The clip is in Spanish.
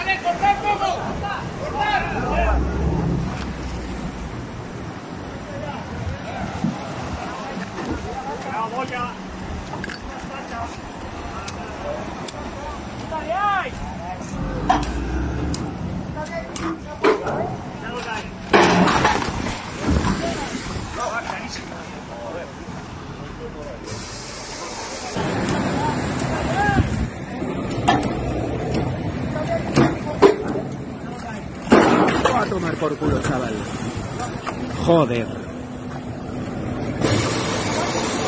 ¡Vale, cortar poco! ¡Cortar! ¡Vamos ya! ¡Dale, ay! A tomar por culo, chaval. Joder.